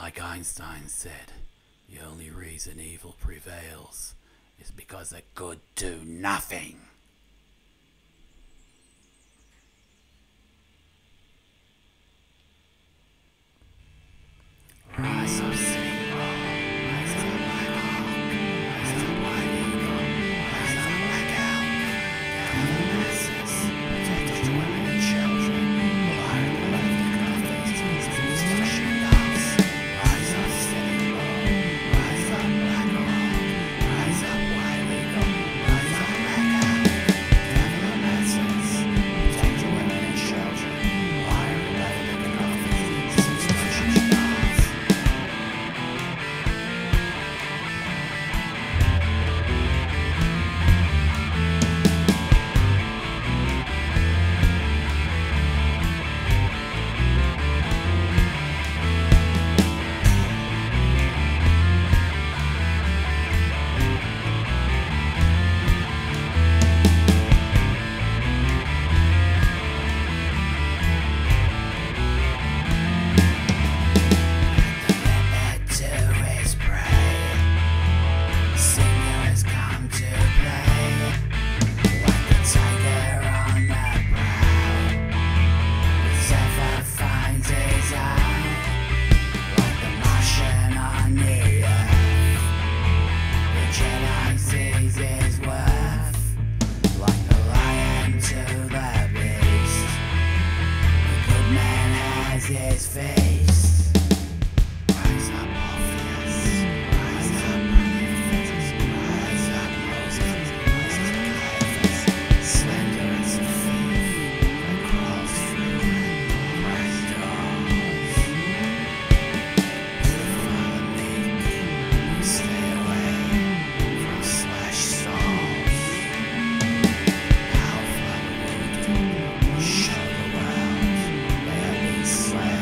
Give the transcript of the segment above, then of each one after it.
Like Einstein said, the only reason evil prevails is because the good do nothing. Rise up, sing roll. Rise up, black hawk. Rise up, white eagle. Rise up, black elk. Gather the masses. Protect the women and children. Fire the left in our faces. Destruction dogs. Rise up, sing roll. Rise up, black hawk. Rise up, white eagle. Rise up, black elk. Gather the masses. Protect the women and children. Fire the left in our faces. Destruction dogs. His face. Rise up, Orpheus. Rise up, Prometheus. Rise up, Moses. Rise up, Caiaphas. Slender as a thief that crawls through bright doors. Beautiful and meek, who stay away from slashed souls. Powerful and wounded, show the world they have been slain.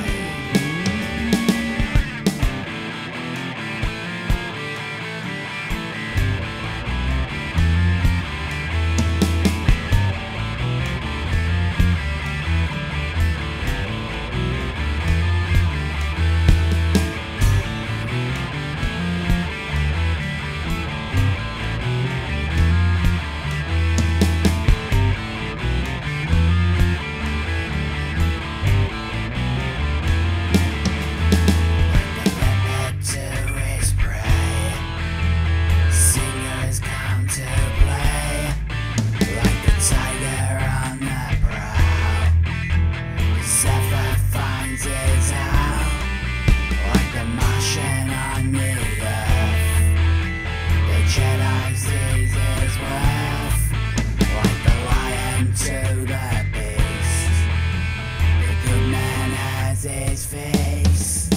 His face.